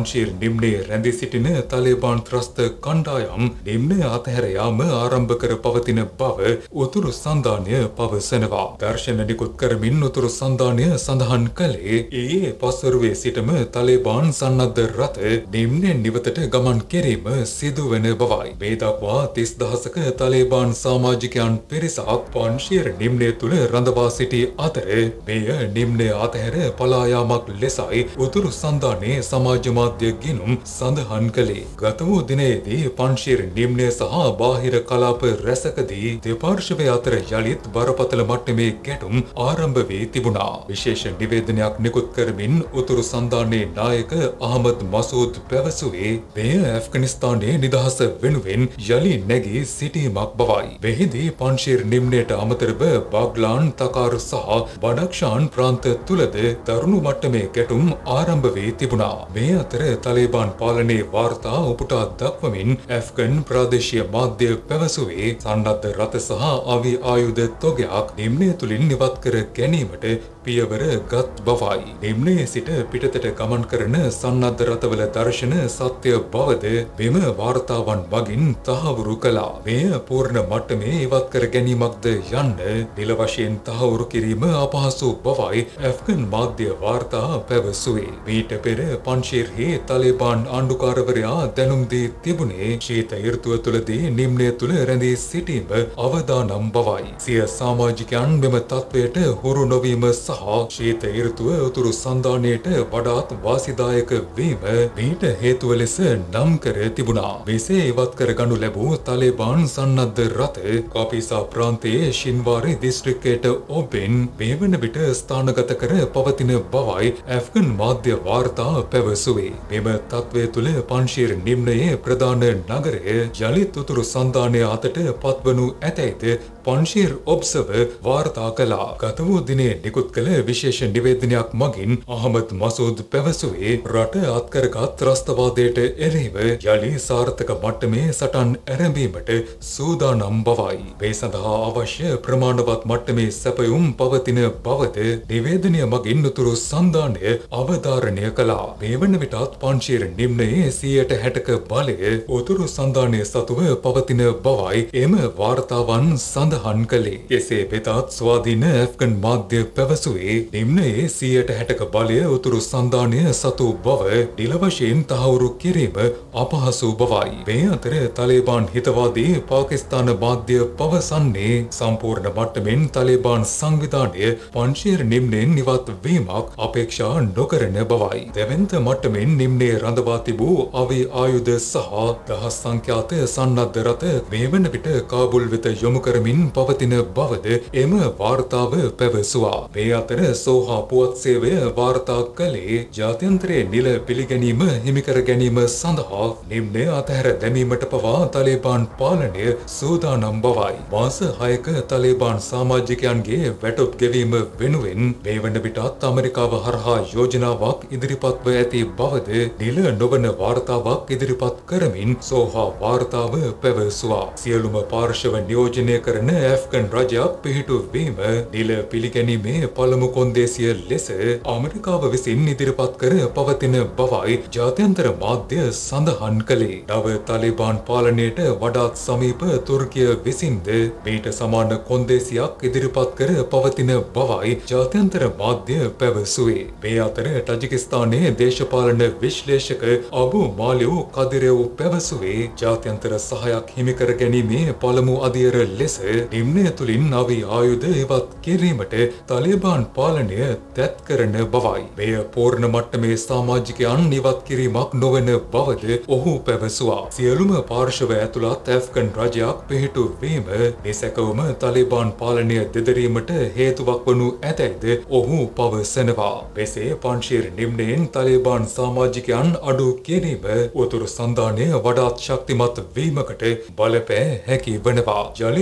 පන්ශීර් නිම්නයේ රැඳී සිටින තලිබාන් ත්‍රස්ත කණ්ඩායම් නිම්නය අතහැර යාම ආරම්භ කර පවතින බව උතුරු සන්ධානය පවසනවා. දර්ශන නිකුත් කරමින් උතුරු සන්ධානය සඳහන් කළේ ඊයේ පස්වරුවේ සිටම තලිබාන් සන්නද්ධ රථ නිම්නයෙන් නිවතට ගමන් කිරීම සිදුවන බවයි. මේ දක්වා 30,000ක තලිබාන් සමාජිකයන් පිරිසක් පන්ශීර් නිම්නය තුළ රඳවා සිටි අතර මෙය නිම්නය අතහැර පලා යාමක් ලෙසයි උතුරු සන්ධානයේ සමාජ මාධ්‍ය ගිණුම් සඳහන් කළේ. ගත වූ දිනයේදී පන්ශීර් නිම්නය සහ බාහිර කලාප රැසකදී දෙපාර්ශ්වය අතර යළිත් බරපතල මට්ටමේ ගැටුම් ආරම්භ වී තිබුණා. විශේෂ නිවේදනයක් නිකුත් කරමින් උතුරු සන්ධානයේ නායක අහමද් මසූද් පැවසුවේ මෙය ඇෆ්ගනිස්තානයේ නිදහස වෙනුවෙන් යලි නැගී සිටීමක් බවයි. මෙහිදී පන්ශීර් නිම්නයට අමතරව බග්ලාන් තකාර් සහ බඩක්ෂාන් ප්‍රාන්ත තුලද දරුණු මට්ටමේ ගැටුම් ආරම්භ වී තිබුණා. මේ අතර තලිබාන් පාලනයේ වාර්තා උපුටා දක්වමින් ඇෆ්ගන් ප්‍රාදේශීය මාධ්‍ය පැවසුවේ සන්නද්ධ රථ සහ අවි ආයුධ තොගයක් නිම්නය තුලින් ඉවත් කර ගැනීමට පියවර ගත් බවයි. නිම්නයේ සිට පිටතට ගමන් කරන සන්නද්ධ රථවල දර්ශන සත්‍ය බවද මෙම වාර්තාවන් මගින් තහවුරු කළා. මෙය පූර්ණ මට්ටමේ ඉවත් කර ගැනීමක්ද යන්න නිල වශයෙන් තහවුරු කිරීම අපහසු බවයි ඇෆ්ගන් මාධ්‍ය වාර්තා පැවසුවේ. මීට පෙර පන්ශීර්හි තලිබාන් ආණ්ඩුකාරවරයා දැනුම් දී තිබුණේ ශීත ඍතුව තුළදී නිම්නය තුළ රැඳී සිටීම අවදානම් බවයි. සිය සමාජිකයන් මෙම තත්වයට හුරු නොවීම සහ ශීත ඍතුව උතුරු සන්ධානයට වඩාත් වාසිදායක වීම මීට හේතුව ලෙස නම් කර තිබුණා. මෙසේ ඉවත් කර ගනු ලැබූ තලිබාන් සන්නද්ධ රථ කාපිසා ප්‍රාන්තයේ ශින්වාරි දිස්ත්‍රික්කයට ඔබෙන් මේ වන විට ස්ථානගත කර පවතින බවයි ඇෆ්ගන් මාධ්‍ය වාර්තා පැවසුවේ. මෙම තත්වය තුළ පන්ශීර් නිම්නයේ ප්‍රධාන නගරය යළිත් උතුරු සන්ධානය අතට පත්වනු ඇතැයිද පන්ශීර් ඔබ්සර්වර් වාර්තා කළා. ගත වූ දිනේ නිකුත් කළ විශේෂ නිවේදනයක් මගින් අහමද් මසූද් පැවසුවේ රට අත්කරගත් ත්‍රස්තවාදයට එරෙහිව යලි සාර්ථක මට්ටමේ සටන් ඇරඹීමට සූදානම් බවයි. මේ සඳහා අවශ්‍ය ප්‍රමාණවත් මට්ටමේ සැපයුම් පවතින බවද නිවේදනය මගින් උතුරු සන්ධානය අවධාරණය කළා. මේ වන විටත් පන්ශීර් නිම්නයේ 60%ක බලය උතුරු සන්ධානය සතුව පවතින බවයි එම වාර්තාවන් සඳහන් කළේ. එසේ වෙතත් ස්වාධීන ඇෆ්ගන් මාධ්‍ය පැවසුවේ නිම්නයේ 60%ක බලය උතුරු සන්ධානය සතු බව නිල වශයෙන් තහවුරු කිරීම අපහසු බවයි. මේ අතර තලිබාන් හිතවාදී පාකිස්තාන මාධ්‍ය පවසන්නේ සම්පූර්ණ මට්ටමින් තලිබාන් සංවිධානය පන්ශීර් නිම්නයෙන් ඉවත් වීමක් අපේක්ෂා නොකරන බවයි. දෙවන්ත මට්ටමින් නිම්නයේ රඳවා තිබූ අවි ආයුධ සහ දහස් සංඛ්‍යාත සන්නද්ධ රථ මේ වන විට කාබුල් වෙත යොමු කරමින් පවතින බවද එම වාර්තාව පැවසුවා. මේ අතර සෝහා පුවත් සේවය වාර්තා කළේ ජාත්‍යන්තරයේ නිල පිළිගැනීම හිමිකර ගැනීම සඳහා නිම්නය අතහැර දැමීමට පවා තලිබාන් පාලනය සූදානම් බවයි. මාස 6ක තලිබාන් සමාජිකයන්ගේ වැටුප් ගෙවීම වෙනුවෙන් මේ වන විටත් ඇමරිකාව හරහා යෝජනාවක් ඉදිරිපත්ව ඇති බවද නිල නොවන වාර්තාවක් ඉදිරිපත් කරමින් සෝහා වාර්තාව පැවසුවා. සියලුම පාර්ශව නියෝජනය කරන ඇෆ්ගන් රජයක් පිහිටුවීම නිල පිළිගැනීමේ පළමු කොන්දේසිය ලෙස ඇමරිකාව විසින් ඉදිරිපත් කර පවතින බවයි ජාත්‍යන්තර මාධ්‍ය සඳහන් කළේ. නව තලිබාන් පාලනයට වඩාත් සමීප තුර්කිය විසින්ද මීට සමාන කොන්දේසියක් ඉදිරිපත් කර පවතින බවයි ජාත්‍යන්තර මාධ්‍ය පැවසුවේ. මේ අතර ටජිකිස්තානයේ දේශපාලන විශ්ලේෂක අබු මාලිව් කදිරෙව් පැවසුවේ ජාත්‍යන්තර සහයක් හිමිකර ගැනීමේ පළමු අදියර ලෙස නිම්නය තුලින් අවි ආයුධ ඉවත් කිරීමට තලිබාන් පාලනය තැත් කරන බවයි. මෙය පූර්ණ මට්ටමේ සමාජිකයන් ඉවත් කිරීමක් නොවන බවද ඔහු පැවසුවා. සියලුම පාර්ශව ඇතුළත් ඇෆ්ගන් රජයක් පිහිටුවීම නිසැකවම තලිබාන් පාලනය දෙදරීමට හේතුවක් වනු ඇතැයිද ඔහු පවසනවා. මෙසේ පන්ශීර් නිම්නයෙන් තලිබාන් සමාජිකයන් අඩු කිරීම උතුරු සන්ධානය වඩාත් ශක්තිමත් වීමකට බලපෑ හැකි වනවා. යළිත් පන්ශීර්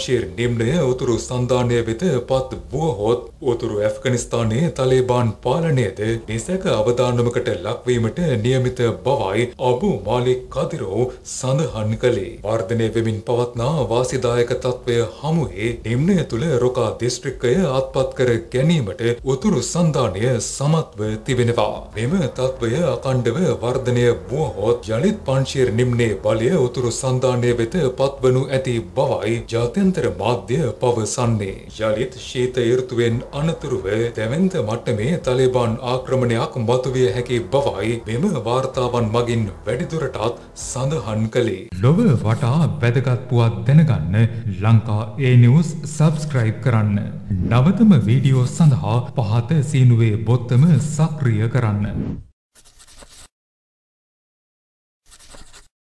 පන්ශීර් නිම්නය උතුරු සන්ධානය වෙත පත් වුවහොත් උතුරු ඇෆ්ගනිස්තානයේ තලේබාන් පාලනයද නිසැක අවධානමකට ලක්වීමට නියමිත බවයි අබු මාලික් කදිරෝ සඳහන් කළේ. වර්ධනය වෙමින් පවත්නා වාසිදායක තත්ත්වය හමුවේ නිම්නය තුළ රොකා දිස්ත්‍රික්කය අත්පත් කර ගැනීමට උතුරු සන්ධානය සමත්ව තිබෙනවා. මෙම තත්ත්වය අකණ්ඩව වර්ධනය වුවහොත් යළිත් පන්ශීර් නිම්නයේ බලය උතුරු සන්ධානය වෙත පත්වනු ඇති බවයි ජාත්‍යන්තර මාධ්‍ය පවසන්නේ. යළිත් ශීත ඍතුවෙන් අනතුරුව දැවැන්ත මට්ටමේ තලිබාන් ආක්‍රමණයක් මතුවිය හැකි බවයි මෙම වාර්තාවන් මගින් වැඩිදුරටත් සඳහන් කළේ. ලොව වටා වැදගත් පුවත් දැනගන්න ලංකා ඒ නිවුස් සබ්ස්ක්‍රයිබ් කරන්න. නවතම වීඩියෝ සඳහා පහත සීනුවේ බොත්තම සක්‍රිය කරන්න.